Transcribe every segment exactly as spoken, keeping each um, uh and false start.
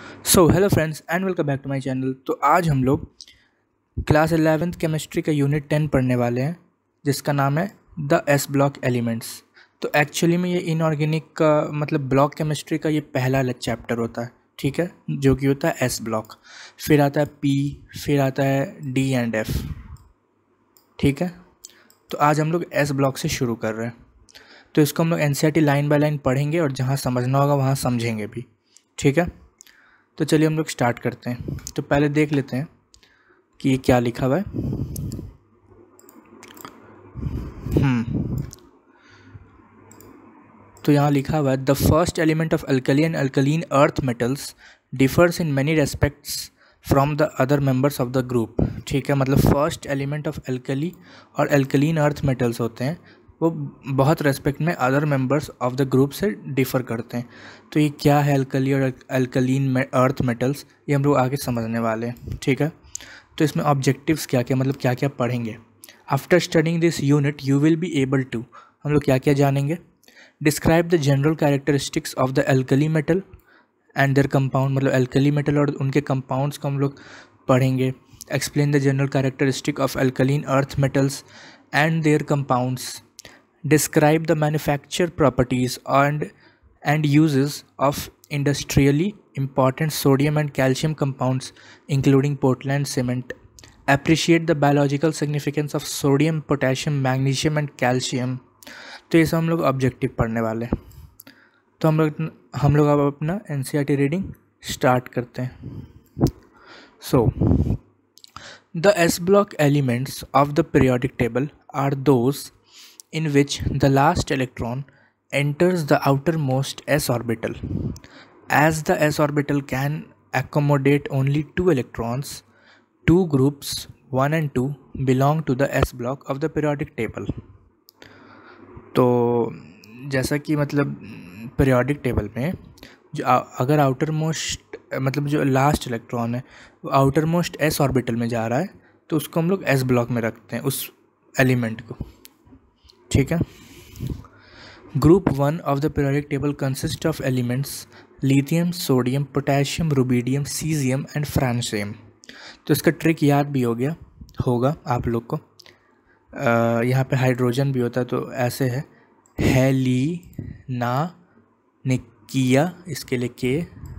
So hello friends and welcome back to my channel. तो आज हम लोग क्लास इलेवेंथ केमिस्ट्री का यूनिट टेन पढ़ने वाले हैं, जिसका नाम है द एस ब्लॉक एलिमेंट्स। तो एक्चुअली में ये इनऑर्गेनिक का मतलब ब्लॉक केमिस्ट्री का ये पहला चैप्टर होता है, ठीक है, जो कि होता है एस ब्लॉक। फिर आता है पी, फिर आता है डी एंड एफ, ठीक है। तो आज हम लोग एस ब्लॉक से शुरू कर रहे हैं। तो इसको हम लोग N C E R T line by line पढ़ेंगे और जहाँ समझना होगा वहाँ समझेंगे भी, ठीक है। तो चलिए हम लोग स्टार्ट करते हैं। तो पहले देख लेते हैं कि ये क्या लिखा हुआ है। हम्म तो यहाँ लिखा हुआ है the first element of alkali and alkaline earth metals differs in many respects from the other members of the group, ठीक है। मतलब फर्स्ट एलिमेंट ऑफ अल्कली और अल्कलीन अर्थ मेटल्स होते हैं, वो बहुत रेस्पेक्ट में other members of the group से डिफ़र करते हैं। तो ये क्या है अल्कली और अल्कलीन अर्थ मेटल्स, ये हम लोग आगे समझने वाले हैं, ठीक है। तो इसमें ऑब्जेक्टिव्स क्या क्या मतलब क्या क्या पढ़ेंगे। After studying this unit you will be able to, हम लोग क्या क्या जानेंगे। Describe the general characteristics of the alkali metal and their compound, मतलब अल्कली मेटल और उनके कंपाउंड्स को हम लोग पढ़ेंगे। Explain the general characteristic of alkaline earth metals and their compounds. Describe the manufacture properties and and uses of industrially important sodium and calcium compounds, including Portland cement. Appreciate the biological significance of sodium, potassium, magnesium and calcium. तो ये सब हम लोग objective पढ़ने वाले हैं। तो हम लोग हम लोग अब अपना N C E R T reading start करते हैं। So the S block elements of the periodic table are those in which the last electron enters the outermost s orbital. As the s orbital can accommodate only two electrons, two groups one and two belong to the s block of the periodic table. तो जैसा कि मतलब periodic table में जो अगर outer most मतलब जो last electron है वो आउटर मोस्ट एस ऑर्बिटल में जा रहा है, तो उसको हम लोग एस ब्लॉक में रखते हैं उस एलिमेंट को, ठीक है। Group one of the periodic table consist of elements lithium, sodium, potassium, rubidium, caesium and francium. तो इसका ट्रिक याद भी हो गया होगा आप लोग को। आ, यहाँ पे हाइड्रोजन भी होता है, तो ऐसे है हेली ना निकिया, इसके लिए के,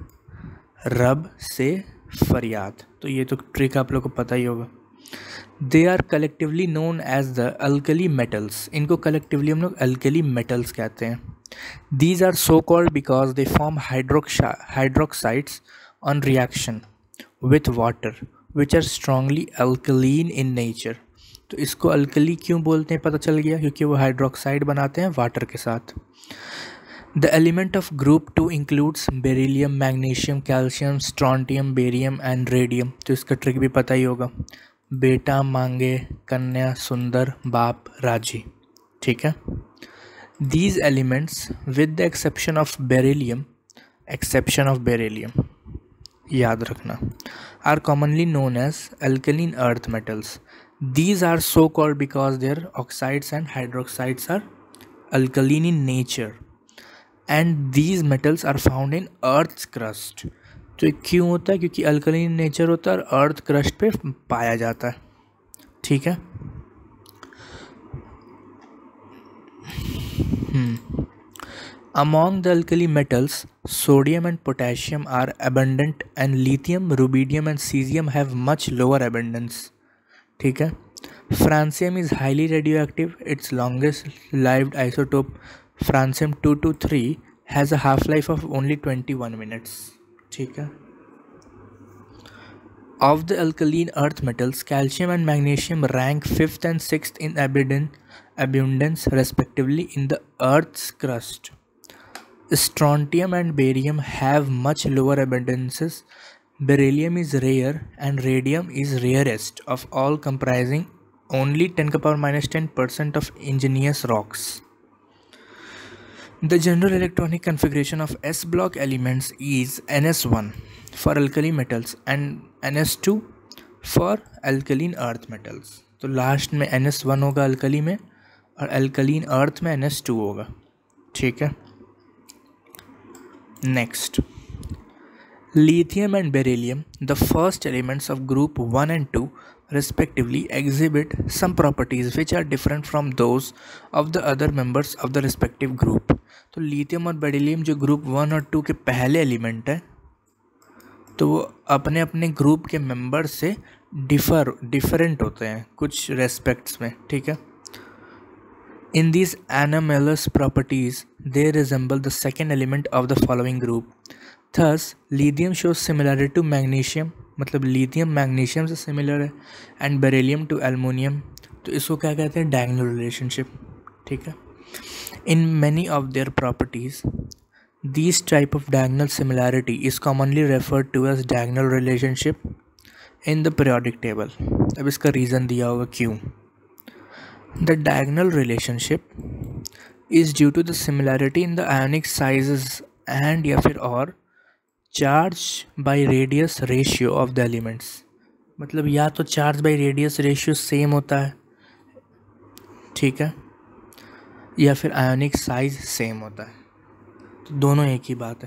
रब से फरियाद। तो ये तो ट्रिक आप लोग को पता ही होगा। They are collectively known as the alkali metals, इनको कलेक्टिवली हम लोग अल्कली मेटल्स कहते हैं। These are so called because they form hydroxa hydroxides on reaction with water which are strongly alkaline in nature. तो इसको अल्कली क्यों बोलते हैं पता चल गया, क्योंकि वो हाइड्रोक्साइड बनाते हैं वाटर के साथ। The element of group two includes beryllium, magnesium, calcium, strontium, barium and radium. तो इसका ट्रिक भी पता ही होगा, बेटा मांगे कन्या सुंदर बाप राजी, ठीक है। These elements with the exception of beryllium exception of beryllium याद रखना, are commonly known as alkaline earth metals. These are so called because their oxides and hydroxides are alkaline in nature and these metals are found in earth crust. तो ये क्यों होता है, क्योंकि alkaline nature होता है और अर्थ क्रस्ट पे पाया जाता है, ठीक है। Among the alkali metals sodium and potassium are abundant and lithium, rubidium and caesium have much lower abundance, ठीक है। Francium is highly radioactive, its longest lived isotope francium two two three has a half life of only twenty one minutes, ठीक है। Of the alkaline earth metals, calcium and magnesium rank fifth and sixth in abundance respectively in the Earth's crust. Strontium and barium have much lower abundances. Beryllium is rare and radium is rarest of all, comprising only ten to the power minus ten percent of igneous rocks. The general electronic configuration of S block elements is N S one for alkali metals and N S two for alkaline earth metals. तो last में N S one होगा alkali में और alkaline अर्थ में N S two होगा, ठीक है। Next Lithium and beryllium, the first elements of group one and two, respectively, exhibit some properties which are different from those of the other members of the respective group. तो lithium और beryllium जो group one और two के पहले element है, तो वो अपने अपने ग्रुप के मेंबर से डिफर डिफरेंट होते हैं कुछ रेस्पेक्ट्स में, ठीक है. In these anomalous properties, they resemble the second element of the following group. Thus, lithium shows similarity to magnesium, मतलब lithium magnesium से similar है, and beryllium to aluminium. तो इसको क्या कहते हैं? diagonal relationship, ठीक है. In many of their properties, this type of diagonal similarity is commonly referred to as diagonal relationship in the periodic table. अब इसका reason दिया होगा क्यों. The diagonal relationship is due to the similarity in the ionic sizes and या फिर और charge by radius ratio of the elements. मतलब या तो charge by radius ratio same होता है, ठीक है, या फिर ionic size same होता है, तो दोनों एक ही बात है.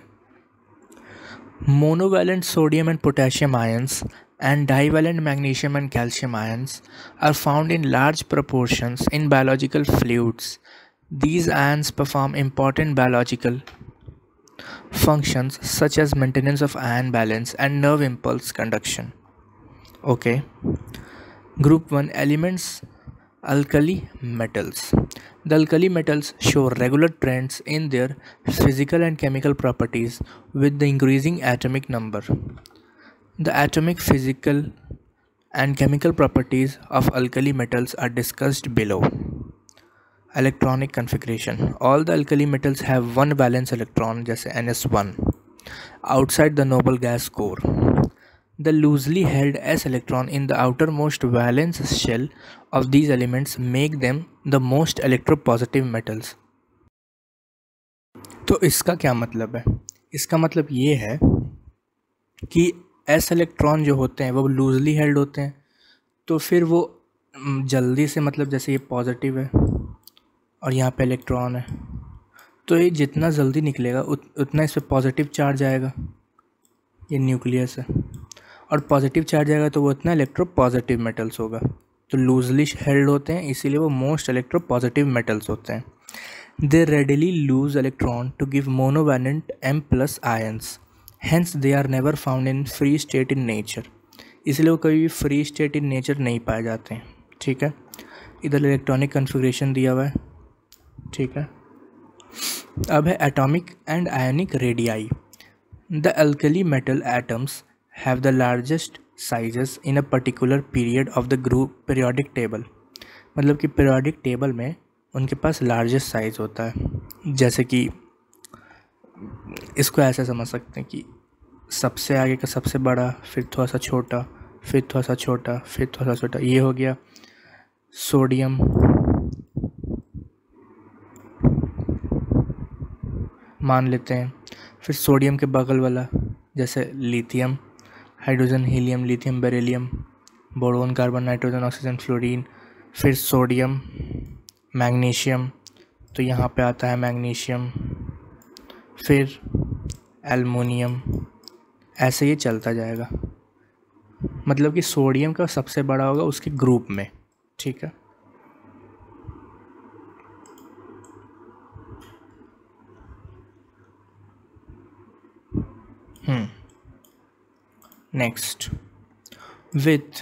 Monovalent sodium and potassium ions and divalent magnesium and calcium ions are found in large proportions in biological fluids. These ions perform important biological functions such as maintenance of ion balance and nerve impulse conduction. Okay. Group one elements, alkali metals. The alkali metals show regular trends in their physical and chemical properties with the increasing atomic number. The atomic, physical and chemical properties of alkali metals are discussed below. Electronic configuration. All the alkali metals have one valence electron, जैसे N S one, outside the noble gas core. The loosely held s electron in the outermost valence shell of these elements make them the most electropositive metals. तो इसका क्या मतलब है? इसका मतलब ये है कि s इलेक्ट्रॉन जो होते हैं वो लूजली हेल्ड होते हैं, तो फिर वो जल्दी से, मतलब जैसे ये पॉजिटिव है और यहाँ पे इलेक्ट्रॉन है, तो ये जितना जल्दी निकलेगा उत, उतना इस पर पॉजिटिव चार्ज आएगा. ये न्यूक्लियस है और पॉजिटिव चार्ज आएगा तो वो उतना इलेक्ट्रो पॉजिटिव मेटल्स होगा. तो लूजली हेल्ड होते हैं इसीलिए वो मोस्ट इलेक्ट्रो पॉजिटिव मेटल्स होते हैं. They readily lose electron to give monovalent M plus ions, hence they are never found in free state in nature. इसलिए वो कभी भी फ्री स्टेट इन नेचर नहीं पाए जाते हैं, ठीक है. इधर इलेक्ट्रॉनिक कन्फिग्रेशन दिया हुआ है, ठीक है. अब है atomic and ionic radii. The alkali metal atoms have the largest sizes in a particular period of the group periodic table. मतलब कि periodic table में उनके पास largest size होता है. जैसे कि इसको ऐसे समझ सकते हैं कि सबसे आगे का सबसे बड़ा, फिर थोड़ा सा छोटा, फिर थोड़ा सा छोटा, फिर थोड़ा सा छोटा. ये हो गया सोडियम, मान लेते हैं. फिर सोडियम के बगल वाला जैसे lithium, hydrogen, helium, lithium, beryllium, boron, carbon, nitrogen, oxygen, fluorine. फिर सोडियम, मैग्नीशियम, तो यहाँ पे आता है मैग्नीशियम, फिर एल्युमिनियम. ऐसे ये चलता जाएगा. मतलब कि सोडियम का सबसे बड़ा होगा उसके ग्रुप में, ठीक है. Hmm next, with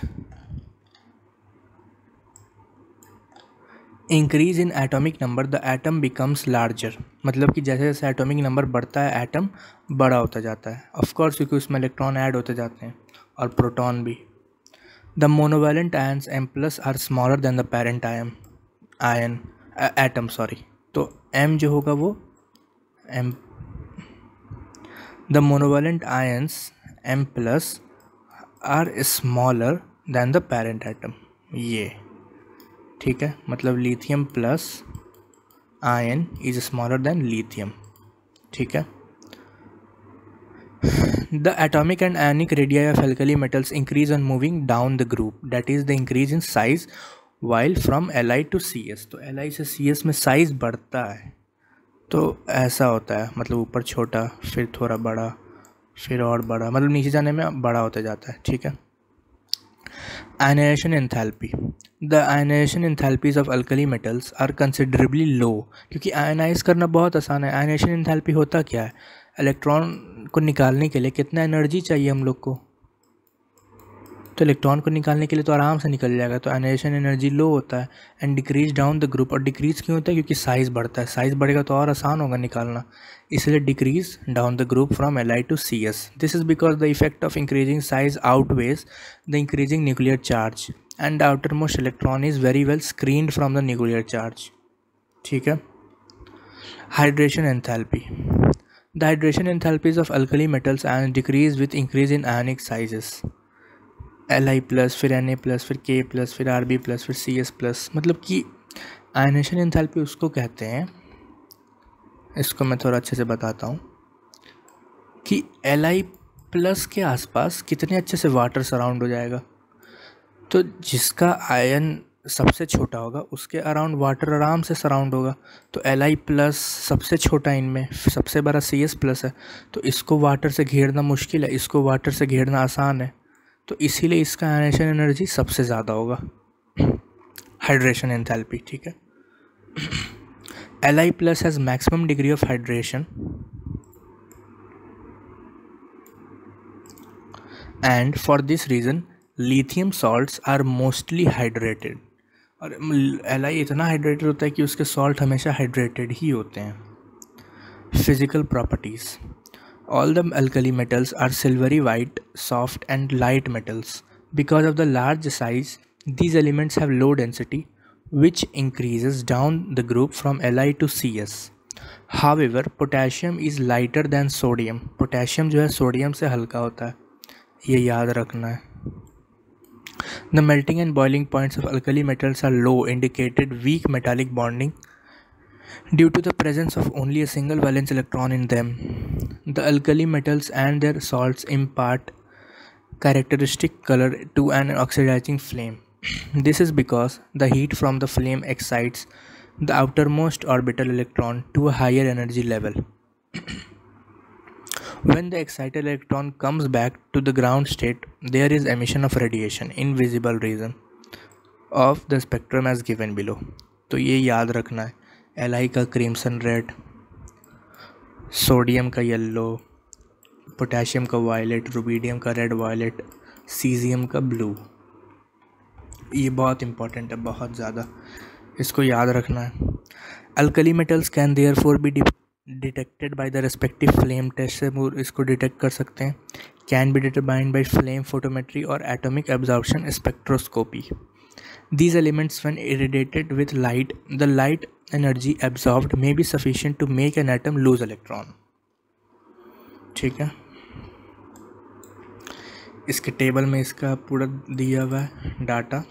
increase in atomic number the atom becomes larger. मतलब कि जैसे जैसे एटॉमिक नंबर बढ़ता है एटम बड़ा होता जाता है, ऑफ कोर्स, क्योंकि उसमें इलेक्ट्रॉन ऐड होते जाते हैं और प्रोटॉन भी. The monovalent ions M plus are smaller than the parent ion ion atom sorry तो एम जो होगा वो M, the monovalent ions M plus are smaller than the parent atom. ये ठीक है, मतलब lithium plus ion is smaller than lithium, ठीक है. The atomic and ionic radii of alkali metals increase on moving down the group, that is the increase in size while from Li to C S. तो Li से C S में size बढ़ता है, तो ऐसा होता है, मतलब ऊपर छोटा, फिर थोड़ा बड़ा, फिर और बड़ा, मतलब नीचे जाने में बड़ा होता जाता है, ठीक है। Ionization enthalpy, the ionization enthalpies of alkali metals are considerably low, क्योंकि आयनाइज करना बहुत आसान है। आयनाइजेशन एंथैल्पी होता क्या है, इलेक्ट्रॉन को निकालने के लिए कितना एनर्जी चाहिए हम लोग को, तो इलेक्ट्रॉन को निकालने के लिए तो आराम से निकल जाएगा, तो आयनाइजेशन एनर्जी लो होता है। And decrease down the group, और डिक्रीज क्यों होता है, क्योंकि साइज़ बढ़ता है, साइज़ बढ़ेगा तो और आसान होगा निकालना, इसलिए decrease down the group from L I to C S. This is because the effect of increasing size outweighs the increasing nuclear charge and the outer most electron is very well screened from the nuclear charge, ठीक है। Hydration enthalpy, the hydration enthalpies of alkali metals ion decrease with increase in ionic sizes, L I plus, फिर N A plus, फिर K plus, फिर R B plus, फिर C S plus. मतलब कि ionisation enthalpy उसको कहते हैं, इसको मैं थोड़ा अच्छे से बताता हूँ कि एल आई प्लस के आसपास कितने अच्छे से वाटर सराउंड हो जाएगा। तो जिसका आयन सबसे छोटा होगा उसके अराउंड वाटर आराम से सराउंड होगा। तो एल आई प्लस सबसे छोटा इनमें, सबसे बड़ा सी एस प्लस है, तो इसको वाटर से घेरना मुश्किल है, इसको वाटर से घेरना आसान है, तो इसीलिए इसका आयनेशन एनर्जी सबसे ज़्यादा होगा, हाइड्रेशन एंथैल्पी, ठीक है। L I plus has maximum degree of hydration and for this reason lithium salts are mostly hydrated. और एल आई इतना हाइड्रेटेड होता है कि उसके सॉल्ट हमेशा हाइड्रेटेड ही होते हैं। Physical properties, all the alkali metals are silvery white, soft and light metals. Because of the large size, these elements have low density, which increases down the group from Li to Cs. However, potassium is lighter than sodium. Potassium जो है sodium से हल्का होता है, ये याद रखना है। The melting and boiling points of alkali metals are low, indicated weak metallic bonding due to the presence of only a single valence electron in them. The alkali metals and their salts impart characteristic color to an oxidizing flame. This is because the heat from the flame excites the outermost orbital electron to a higher energy level. When the excited electron comes back to the ground state, there is emission of radiation in visible region of the spectrum as given below. तो ये याद रखना है, L I का crimson red, sodium का yellow, potassium का violet, rubidium का red violet, caesium का ब्लू। ये बहुत इंपॉर्टेंट है, बहुत ज़्यादा, इसको याद रखना है। Alkali metals can therefore be detected by the respective flame test से इसको डिटेक्ट कर सकते हैं। Can be determined by flame photometry और atomic absorption spectroscopy. These elements, when irradiated with light, the light energy absorbed may be sufficient to make an atom lose electron. ठीक है, इसके table में इसका पूरा दिया हुआ है data.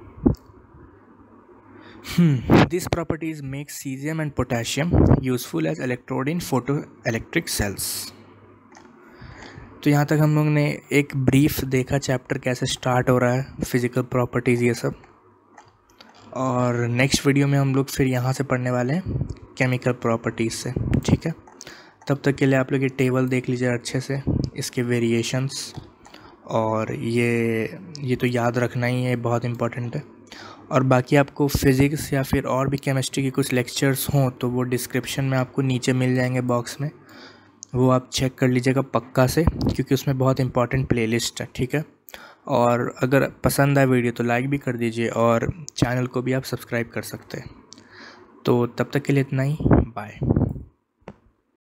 Hmm. These properties make cesium and potassium useful as electrode in photoelectric cells. तो यहाँ तक हम लोग ने एक ब्रीफ देखा चैप्टर कैसे स्टार्ट हो रहा है, फिजिकल प्रॉपर्टीज़ ये सब। और नेक्स्ट वीडियो में हम लोग फिर यहाँ से पढ़ने वाले हैं केमिकल प्रॉपर्टीज़ से, ठीक है। तब तक के लिए आप लोग ये टेबल देख लीजिए अच्छे से, इसके वेरिएशंस, और ये ये तो याद रखना ही है, बहुत इंपॉर्टेंट है। और बाकी आपको फिज़िक्स या फिर और भी केमिस्ट्री के कुछ लेक्चर्स हों तो वो डिस्क्रिप्शन में आपको नीचे मिल जाएंगे बॉक्स में, वो आप चेक कर लीजिएगा पक्का से, क्योंकि उसमें बहुत इंपॉर्टेंट प्लेलिस्ट है, ठीक है। और अगर पसंद आए वीडियो तो लाइक भी कर दीजिए, और चैनल को भी आप सब्सक्राइब कर सकते हैं। तो तब तक के लिए इतना ही, बाय।